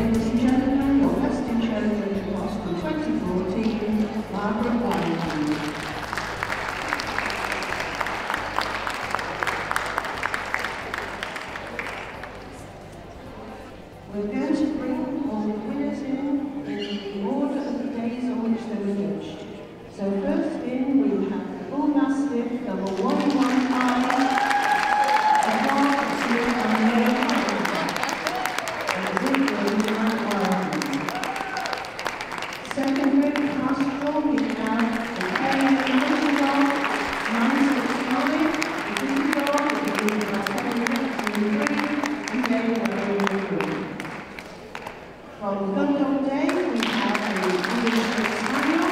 ladies and gentlemen, your best in show judge class for 2014, Margaret Wildman. We're going to bring all the winners in the order of the days on which they were judged. So first in, we have the Bullmastiff, number 115, a dog that's moved on the yellow secondary pastoral, we have the Terrier Mountain Dog, 969, the Busy Dog, the Busy Dog 763, and they were in the group. From Gun Dog Day, we have the English Spaniel,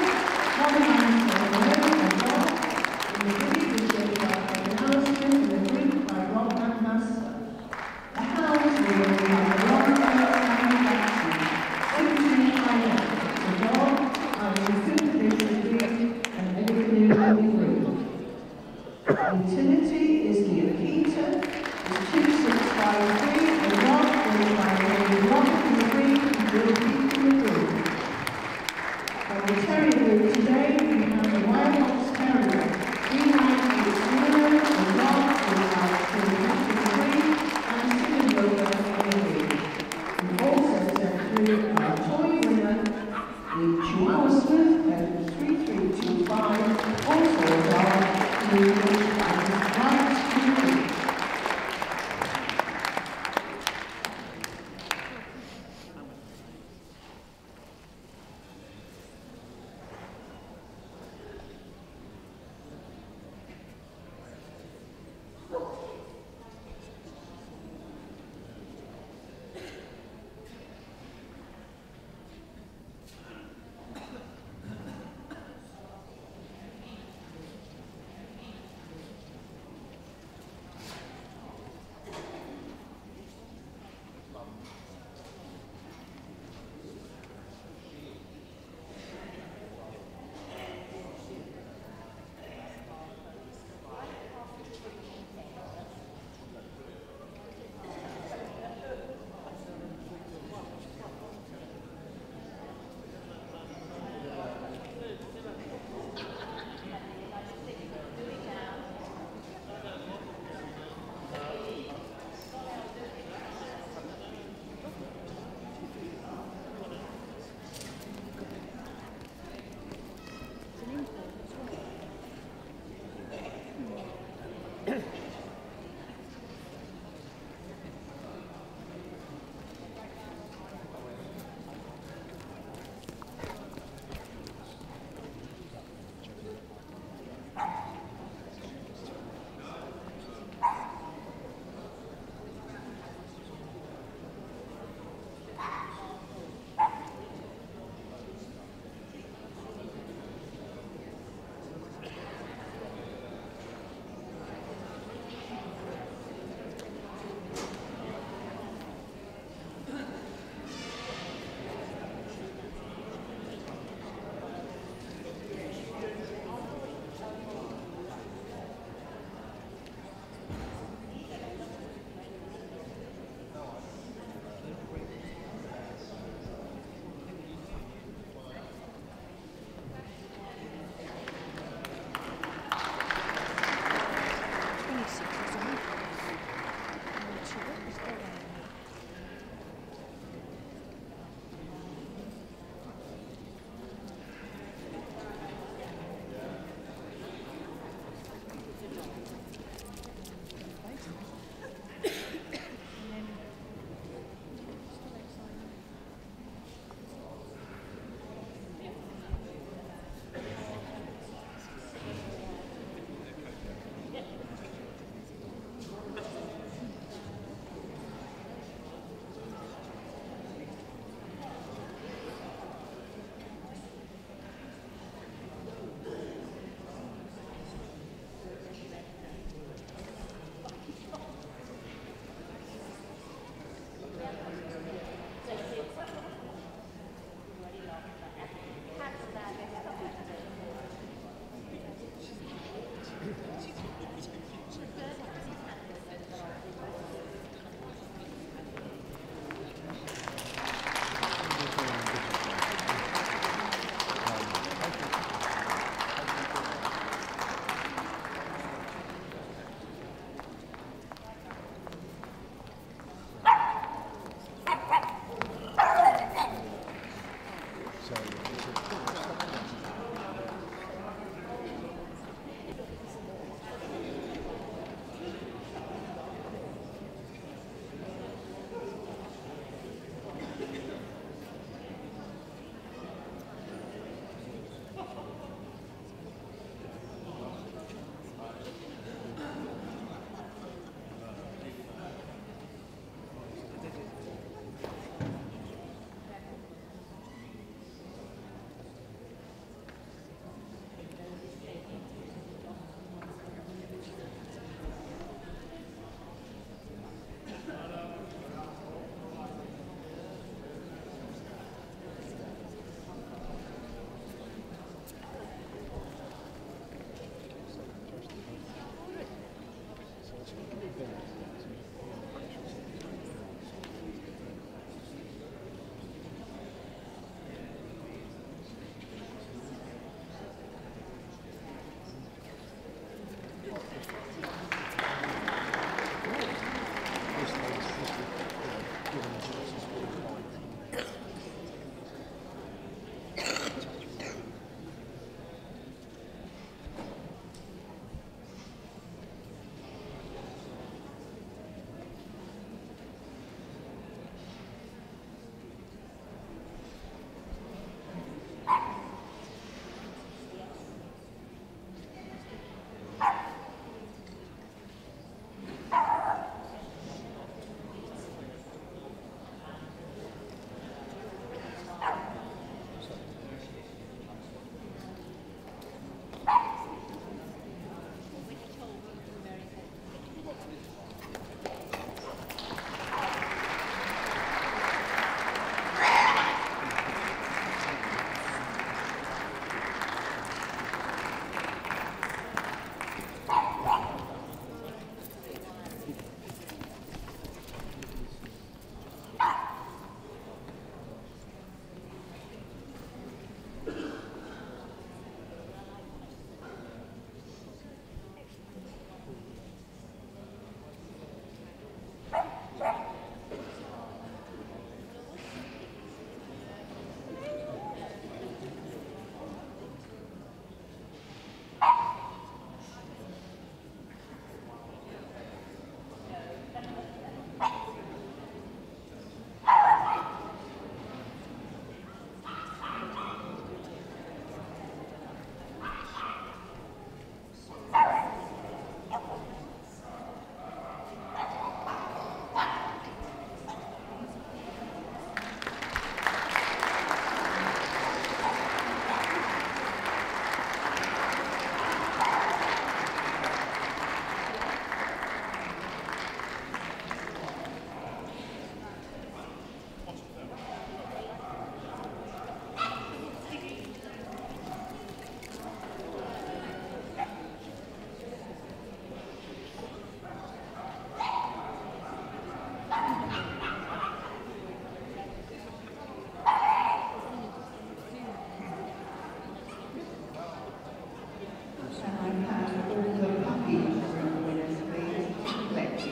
197 dog, in the group is given by Alison, in the group by Rob and Master. The hounds we have the long tail and Jackson, 17 the dog, and the supervision breed, and everything in the group. Utility is the Akita, is 2653, the dog is by the rock in the breed, and will keep in the group. For the terrier group today, we have the Wire Fox Terrier, 3980, the dog is by the breed, and Stephen Wilbur in the breed. We also sent through our toy winner, the Chihuahua Smith at 3325, also a dog, who is right to the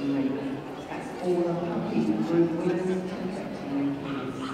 registration rate. That's all the puppy group winners affecting their kids.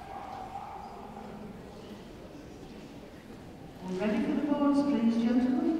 Ready for the boards, please, gentlemen?